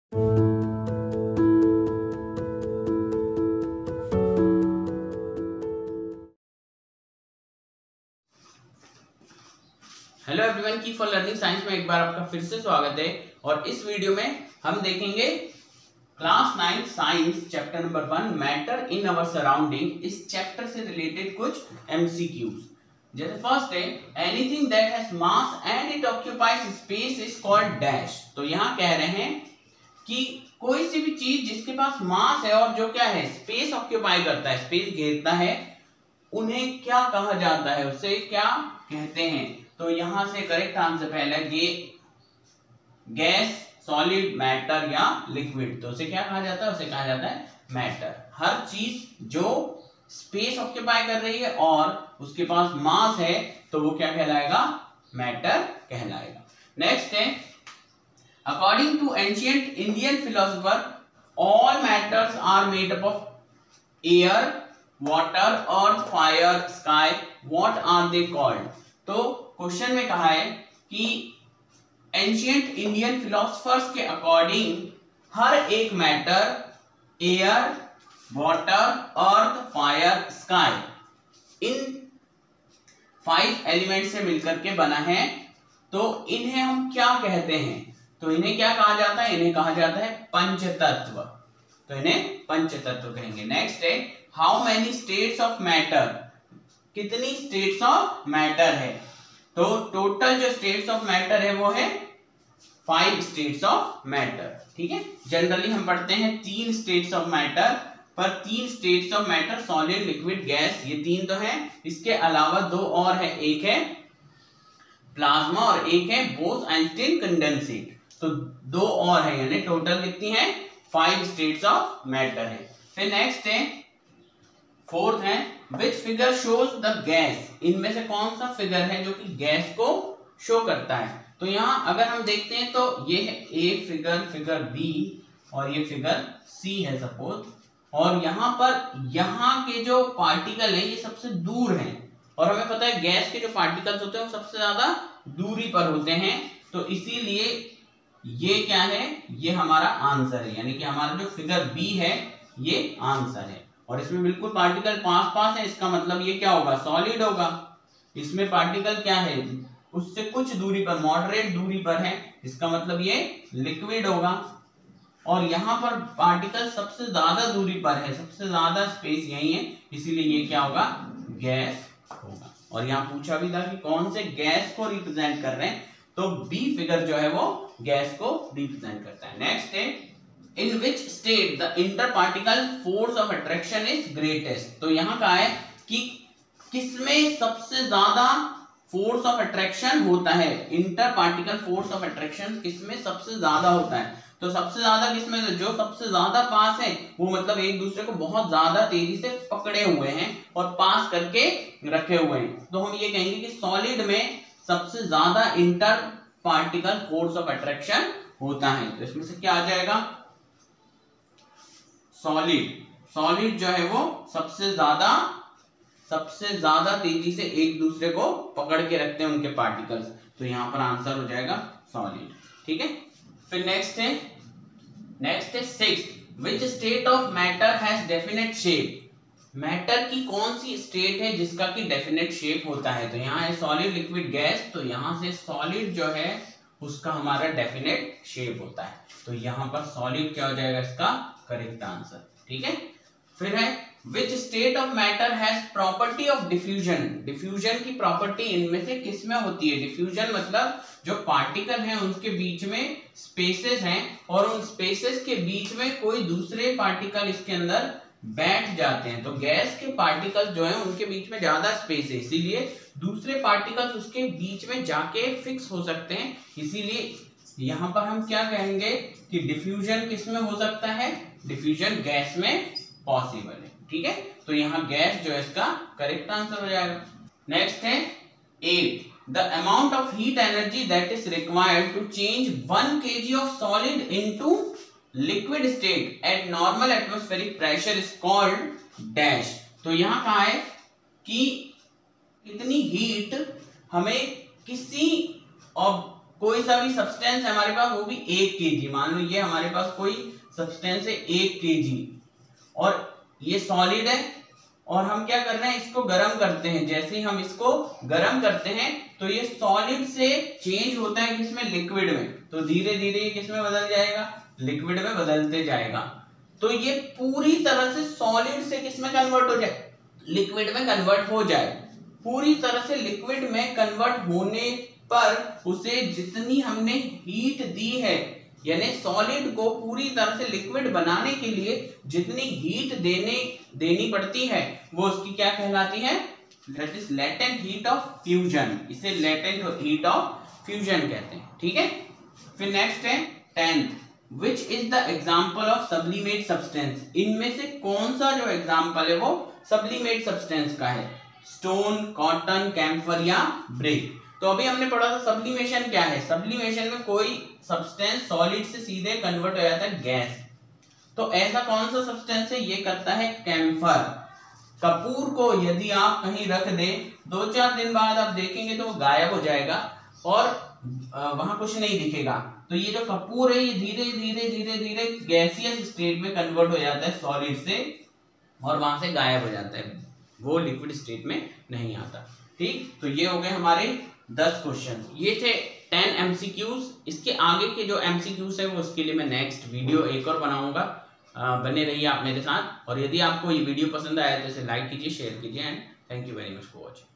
Hello everyone, key for learning science में एक बार आपका फिर से स्वागत है। और इस वीडियो में हम देखेंगे class 9 science chapter number 1 matter in our surrounding. इस चैप्टर से रिलेटेड कुछ एमसीक्यूज। जैसे फर्स्ट है, anything that has mass and it occupies space is called dash. तो यहाँ कह रहे हैं कि कोई सी भी चीज जिसके पास मास है और जो क्या है स्पेस ऑक्यूपाई करता है, स्पेस घेरता है, उन्हें क्या कहा जाता है, उसे क्या कहते हैं। तो यहां से करेक्ट आंसर पहला ये गैस, सॉलिड, मैटर या लिक्विड। तो उसे क्या कहा जाता है, उसे कहा जाता है मैटर। हर चीज जो स्पेस ऑक्यूपाई कर रही है और उसके पास मास है तो वो क्या कहलाएगा, मैटर कहलाएगा। नेक्स्ट है, according to ancient Indian philosopher all matters are made up of air, water, earth, fire, sky, what are they called. तो क्वेश्चन में कहा है कि एंशिएंट इंडियन फिलोसफर्स के अकॉर्डिंग हर एक matter air, water, earth, fire, sky इन 5 element से मिलकर के बना है। तो इन्हें हम क्या कहते हैं, तो इन्हें क्या कहा जाता है, इन्हें कहा जाता है पंचतत्व। तो इन्हें पंचतत्व कहेंगे। नेक्स्ट है, how many states of matter, कितनी स्टेट्स ऑफ मैटर है। तो टोटल जो स्टेट्स ऑफ मैटर है वो है 5 स्टेट्स ऑफ मैटर। ठीक है, जनरली हम पढ़ते हैं 3 स्टेट्स ऑफ मैटर, पर 3 states of matter solid, liquid, gas, ये 3 तो है। इसके अलावा 2 और है, एक है प्लाज्मा और एक है बोस-आइंस्टीन कंडेंसेट। तो 2 और है, यानी टोटल कितनी है 5 स्टेट्स ऑफ मैटर है। फिर नेक्स्ट है, फोर्थ है, which figure shows the gas. इनमें से कौन सा फिगर है जो कि गैस को शो करता है। तो यहाँ अगर हम देखते हैं तो ये है ए फिगर, फिगर बी और ये फिगर सी है सपोज। और यहाँ पर यहाँ के जो पार्टिकल है ये सबसे दूर हैं और हमें पता है गैस के जो पार्टिकल्स होते हैं वो सबसे ज्यादा दूरी पर होते हैं। तो इसीलिए ये क्या है, ये हमारा आंसर है, यानी कि हमारा जो फिगर बी है ये आंसर है। और इसमें बिल्कुल पार्टिकल पास पास है, इसका मतलब ये क्या होगा, सॉलिड होगा। इसमें पार्टिकल क्या है, उससे कुछ दूरी पर, मॉडरेट दूरी पर है, इसका मतलब ये लिक्विड होगा। और यहाँ पर पार्टिकल सबसे ज्यादा दूरी पर है, सबसे ज्यादा स्पेस यही है, इसीलिए ये क्या होगा, गैस होगा। और यहाँ पूछा भी था कि कौन से गैस को रिप्रेजेंट कर रहे हैं, तो बी फिगर जो है वो गैस को रिप्रेजेंट करता है। नेक्स्ट है, in which state the inter particle force of attraction is greatest. तो यहाँ कहा है कि किसमें सबसे ज्यादा फोर्स ऑफ अट्रैक्शन होता है, inter particle force of attraction किसमें सबसे ज्यादा होता है। तो सबसे ज्यादा किसमें, जो सबसे ज्यादा पास है वो मतलब एक दूसरे को बहुत ज्यादा तेजी से पकड़े हुए हैं और पास करके रखे हुए हैं। तो हम ये कहेंगे कि सॉलिड में सबसे ज्यादा inter particle force of attraction होता है। तो इसमें से क्या आ जाएगा, सॉलिड। सॉलिड जो है वो सबसे ज्यादा तेजी से एक दूसरे को पकड़ के रखते हैं उनके पार्टिकल्स। तो यहां पर आंसर हो जाएगा सॉलिड। ठीक है, फिर नेक्स्ट है 6th, which state of matter has definite shape. Matter की कौन सी स्टेट है जिसका की डेफिनेट शेप होता है। तो यहाँ है सॉलिड, लिक्विड, गैस। तो यहां से सॉलिड जो है उसका हमारा डेफिनेट शेप होता है। तो यहां पर सॉलिड क्या हो जाएगा, इसका करेक्ट आंसर। ठीक है, फिर है which state of matter has property of diffusion. Diffusion की प्रॉपर्टी इनमें से किसमें होती है। डिफ्यूजन मतलब जो पार्टिकल हैं उनके बीच में स्पेसेस हैं और उन स्पेसेस के बीच में कोई दूसरे पार्टिकल इसके अंदर बैठ जाते हैं। तो गैस के पार्टिकल्स जो हैं उनके बीच में ज्यादा स्पेस है, इसीलिए दूसरे पार्टिकल्स उसके बीच में जाके फिक्स हो सकते हैं। इसीलिए यहां पर हम क्या कहेंगे कि डिफ्यूजन किसमें हो सकता है, डिफ्यूजन गैस में पॉसिबल है। ठीक है, तो यहाँ गैस जो है इसका करेक्ट आंसर हो जाएगा। नेक्स्ट है 8, the amount of heat energy that is required to change 1 kg of solid into liquid state at normal atmospheric pressure is called dash. तो यहाँ कहा है कि इतनी हीट हमें किसी कोई सा भी सब्सटेंस है हमारे पास, वो भी 1 kg, मान लो ये हमारे पास कोई सब्सटेंस है 1 kg और ये सॉलिड है और हम क्या कर रहे हैं, इसको गर्म करते हैं। जैसे ही हम इसको गर्म करते हैं तो ये सॉलिड से चेंज होता है किसमें, लिक्विड में। तो धीरे धीरे ये किसमें बदल जाएगा, लिक्विड में बदलते जाएगा। तो ये पूरी तरह से सॉलिड से किसमें कन्वर्ट हो जाए, लिक्विड में कन्वर्ट हो जाए। पूरी तरह से लिक्विड में कन्वर्ट होने पर उसे जितनी हमने हीट दी है, यानी सॉलिड को पूरी तरह से लिक्विड बनाने के लिए जितनी हीट देनी पड़ती है, वो उसकी क्या कहलाती है, that is latent heat of fusion. इसे लेटेंट हीट ऑफ फ्यूजन कहते हैं। ठीक है, फिर नेक्स्ट है 10th, which is the example of sublimate substance. इनमें से कौन सा जो एग्जाम्पल है वो सब्लिमेट सब्सटेंस का है, स्टोन, कॉटन, कैम्फर या ब्रिक। तो अभी हमने पढ़ा था सब्लिमेशन क्या है। सब्लिमेशन में कोई सब्सटेंस सॉलिड से सीधे कन्वर्ट हो जाता है गैस। तो ऐसा कौन सा सब्सटेंस है, ये करता है कैम्फर। कपूर को यदि आप कहीं रख दें, 2-4 दिन बाद आप देखेंगे तो वो गायब हो जाएगा और वहां कुछ नहीं दिखेगा। तो ये जो कपूर है ये धीरे धीरे धीरे धीरे गैसियस स्टेट में कन्वर्ट हो जाता है सॉलिड से और वहां से गायब हो जाता है, वो लिक्विड स्टेट में नहीं आता। ठीक, तो ये हो गए हमारे 10 क्वेश्चन। ये थे 10 MCQs। इसके आगे के जो MCQs है वो उसके लिए मैं नेक्स्ट वीडियो एक और बनाऊंगा। बने रहिए आप मेरे साथ, और यदि आपको ये वीडियो पसंद आया तो इसे लाइक कीजिए, शेयर कीजिए and thank you very much for watching.